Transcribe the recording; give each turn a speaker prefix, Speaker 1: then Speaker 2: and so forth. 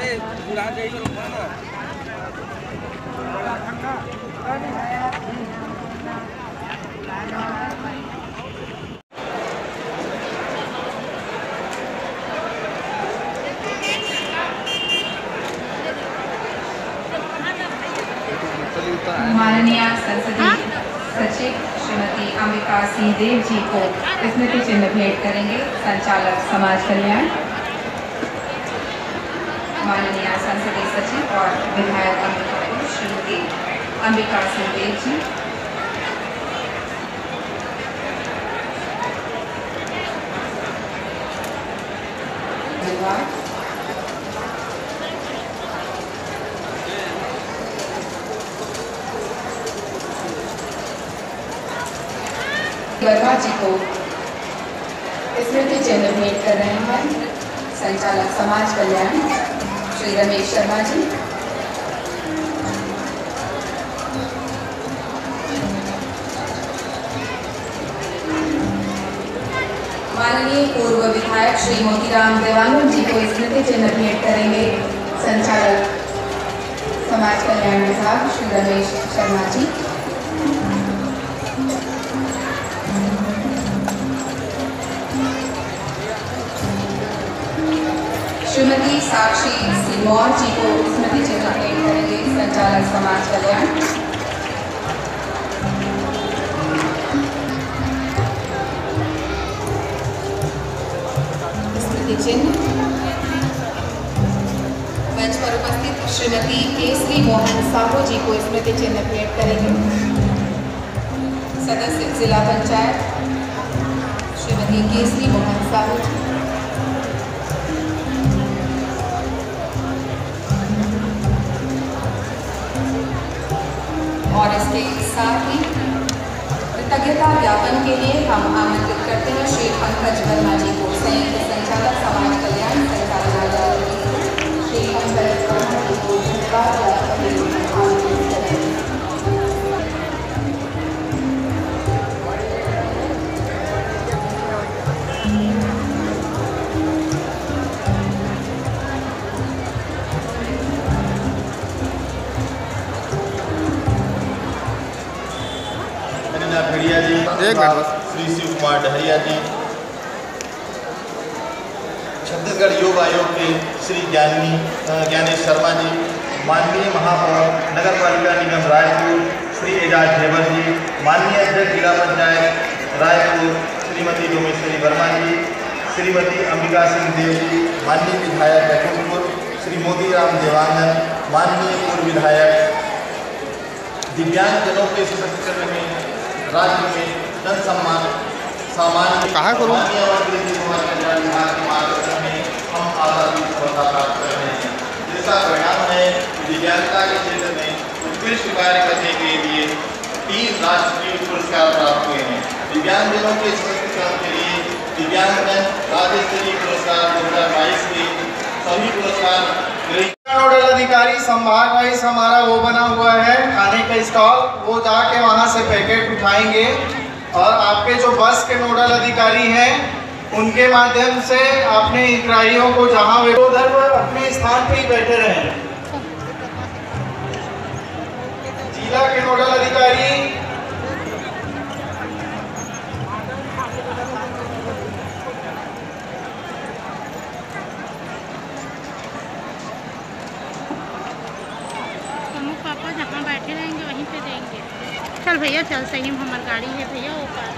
Speaker 1: माननीय संसदीय सचिव श्रीमती अंबिका सिंह देव जी को स्मृति चिन्ह भेंट करेंगे संचालक समाज कल्याण। माननीय संसदीय सचिव और विधायक अंबिकापुर श्रीमती अंबिका सिंह देव जी। धन्यवाद। वर्मा जी को स्मृति चिन्ह भेंट कर रहे हैं संचालक समाज कल्याण श्री रमेश शर्मा जी। माननीय पूर्व विधायक श्री मोतीराम देवानंद जी को स्मृति चिन्ह भेंट करेंगे संचालक समाज कल्याण विभाग श्री रमेश शर्मा जी। श्रीमती साक्षी सिमौर जी को स्मृति चिन्ह भेंट करेंगे संचालक समाज कल्याण। स्मृति चिन्ह मंच पर उपस्थित श्रीमती केसरी मोहन साहू जी को स्मृति चिन्ह भेंट करेंगे सदस्य जिला पंचायत श्रीमती केसरी मोहन साहू जी। और इसके साथ ही कृतज्ञता ज्ञापन के लिए हम आमंत्रित करते हैं श्री पंकज वर्मा जी को संयुक्त संचालक समाज कल्याण संचालनालय श्री पंकज वर्मा जी को धन्यवाद ज्ञापन के लिए आमंत्रित करेंगे।
Speaker 2: ढरिया जी, श्री शिव कुमार ढरिया जी, छत्तीसगढ़ योग आयोग के श्री ज्ञानेश शर्मा जी, माननीय महापौर नगर पालिका निगम रायपुर श्री एजाज ढेबर जी, माननीय अध्यक्ष जिला पंचायत रायपुर श्रीमती डोमेश्वरी वर्मा जी, श्रीमती अंबिका सिंह देव जी, माननीय विधायक बैकुंठपुर श्री मोतीराम देवानंद, माननीय पूर्व विधायक, दिव्यांगजनों के सशक्तिकरण में राज्य में जन सम्मान सामान्य हम आज़ादी सफलता प्राप्त कर रहे हैं, जिसका परिणाम है दिव्यांगता के क्षेत्र में उत्कृष्ट कार्य करने के लिए 3 राष्ट्रीय पुरस्कार प्राप्त हुए हैं। दिव्यांगजनों के सशक्तिकरण के लिए दिव्यांगजन राज्य स्तरीय पुरस्कार 2022 के सभी पुरस्कार।
Speaker 3: नोडल अधिकारी संभाग वाइज हमारा वो बना हुआ है खाने का स्टॉल, वो जाके वहाँ से पैकेट उठाएंगे और आपके जो बस के नोडल अधिकारी हैं उनके माध्यम से अपने हितग्राहियों को जहाँ उधर अपने स्थान पे ही बैठे रहें। जिला के नोडल अधिकारी
Speaker 4: पापा जहाँ बैठे रहेंगे वहीं पे देंगे। चल भैया चल, सही हमारी गाड़ी है भैया वो